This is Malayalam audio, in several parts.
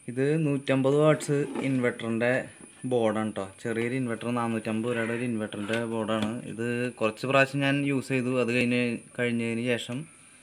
ഇത് 150 വാട്ട്സ് ഇൻവെർട്ടറിൻ്റെ ബോർഡാണ് കേട്ടോ. ചെറിയൊരു ഇൻവെർട്ടർ, 450 രൂപയുടെ ഒരു ഇൻവെർട്ടറിൻ്റെ ബോർഡാണ് ഇത്. കുറച്ച് പ്രാവശ്യം ഞാൻ യൂസ് ചെയ്തു. അത് കഴിഞ്ഞതിന് ശേഷം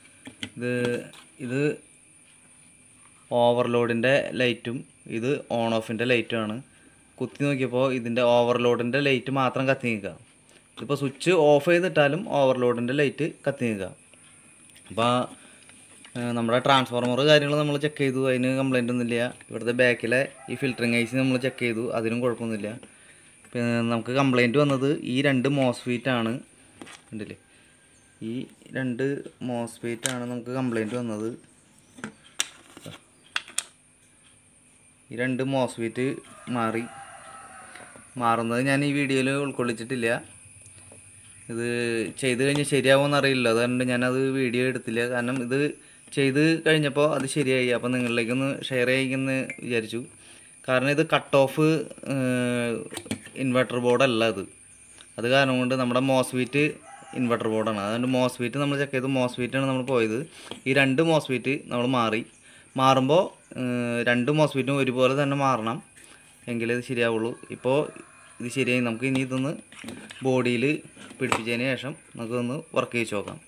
ഇത് ഓവർലോഡിൻ്റെ ലൈറ്റും ഇത് ഓൺ ഓഫിൻ്റെ ലൈറ്റുമാണ്. കുത്തി നോക്കിയപ്പോൾ ഇതിൻ്റെ ഓവർലോഡിൻ്റെ ലൈറ്റ് മാത്രം കത്തി നിൽക്കുക. ഇതിപ്പോൾ സ്വിച്ച് ഓഫ് ചെയ്തിട്ടാലും ഓവർലോഡിൻ്റെ ലൈറ്റ് കത്തി നിൽക്കുക. അപ്പോൾ നമ്മുടെ ട്രാൻസ്ഫോർമർ കാര്യങ്ങൾ നമ്മൾ ചെക്ക് ചെയ്തു, അതിന് കംപ്ലൈൻ്റ് ഒന്നുമില്ല. ഇവിടുത്തെ ബാക്കിലെ ഈ ഫിൽറ്ററിങ് ഐസി നമ്മൾ ചെക്ക് ചെയ്തു, അതിനും കുഴപ്പമൊന്നുമില്ല. പിന്നെ നമുക്ക് കംപ്ലൈൻറ്റ് വന്നത് ഈ 2 MOSFET ആണ്. കണ്ടില്ലേ, ഈ 2 MOSFET ആണ് നമുക്ക് കംപ്ലൈൻറ്റ് വന്നത്. ഈ 2 MOSFET മാറുന്നത് ഞാൻ ഈ വീഡിയോയിൽ ഉൾക്കൊള്ളിച്ചിട്ടില്ല. ഇത് ചെയ്ത് കഴിഞ്ഞാൽ ശരിയാവുമെന്ന് അറിയില്ല, അതുകൊണ്ട് ഞാനത് വീഡിയോ എടുത്തില്ല. കാരണം ഇത് ചെയ്ത് കഴിഞ്ഞപ്പോൾ അത് ശരിയായി, അപ്പോൾ നിങ്ങളിലേക്കൊന്ന് ഷെയർ ചെയ്യിക്കുമെന്ന് വിചാരിച്ചു. കാരണം ഇത് കട്ട് ഓഫ് ഇൻവെർട്ടർ ബോർഡല്ല അത് കാരണം കൊണ്ട് നമ്മുടെ MOSFET ഇൻവെർട്ടർ ബോർഡാണ്. അതുകൊണ്ട് MOSFET നമ്മൾ ചെക്ക് ചെയ്തു, MOSFET ആണ് നമ്മൾ പോയത്. ഈ 2 MOSFET നമ്മൾ മാറുമ്പോൾ 2 MOSFET ഒരുപോലെ തന്നെ മാറണം, എങ്കിലേ ഇത് ശരിയാവുള്ളൂ. ഇപ്പോൾ ഇത് ശരിയായി. നമുക്ക് ഇനി ഇതൊന്ന് ബോഡിയിൽ പിടിപ്പിച്ചതിന് ശേഷം നമുക്കൊന്ന് വർക്ക് ചെയ്ത് നോക്കാം.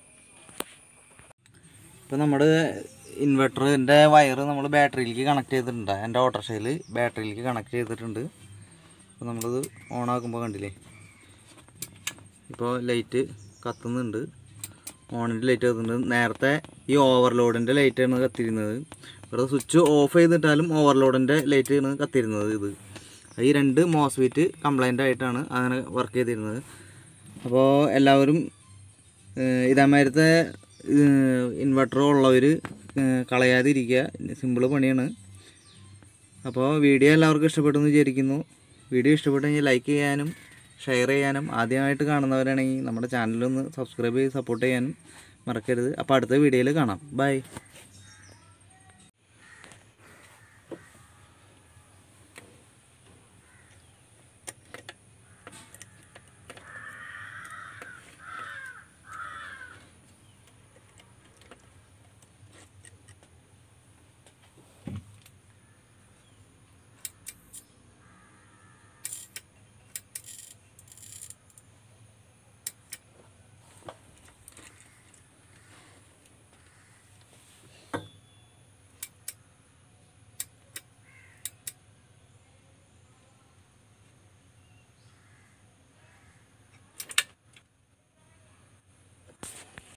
ഇപ്പോൾ നമ്മുടെ ഇൻവെർട്ടറിൻ്റെ വയർ നമ്മൾ ബാറ്ററിയിലേക്ക് കണക്ട് ചെയ്തിട്ടുണ്ട്. എൻ്റെ ഓട്ടോറിക്ഷയിൽ ബാറ്ററിയിലേക്ക് കണക്ട് ചെയ്തിട്ടുണ്ട്. അപ്പോൾ നമ്മളിത് ഓണാക്കുമ്പോൾ കണ്ടില്ലേ, ഇപ്പോൾ ലൈറ്റ് കത്തുന്നുണ്ട്, ഓണിൻ്റെ ലൈറ്റ് കത്തുന്നുണ്ട്. നേരത്തെ ഈ ഓവർലോഡിൻ്റെ ലൈറ്റാണ് കത്തിരുന്നത്. ഇവിടെ സ്വിച്ച് ഓഫ് ചെയ്തിട്ടാലും ഓവർലോഡിൻ്റെ ലൈറ്റാണ് കത്തിരുന്നത്. ഈ 2 MOSFET കംപ്ലൈൻ്റ് ആയിട്ടാണ് അങ്ങനെ വർക്ക് ചെയ്തിരുന്നത്. അപ്പോൾ എല്ലാവരും ഇതേമാതിരത്തെ ഇൻവെർട്ടർ ഉള്ളവർ കളയാതിരിക്കുക, സിമ്പിൾ പണിയാണ്. അപ്പോൾ വീഡിയോ എല്ലാവർക്കും ഇഷ്ടപ്പെട്ടെന്ന് വിചാരിക്കുന്നു. വീഡിയോ ഇഷ്ടപ്പെട്ടു കഴിഞ്ഞാൽ ലൈക്ക് ചെയ്യാനും ഷെയർ ചെയ്യാനും, ആദ്യമായിട്ട് കാണുന്നവരാണെങ്കിൽ നമ്മുടെ ചാനലൊന്ന് സബ്സ്ക്രൈബ് ചെയ്ത് സപ്പോർട്ട് ചെയ്യാനും മറക്കരുത്. അപ്പോൾ അടുത്ത വീഡിയോയിൽ കാണാം. ബൈ.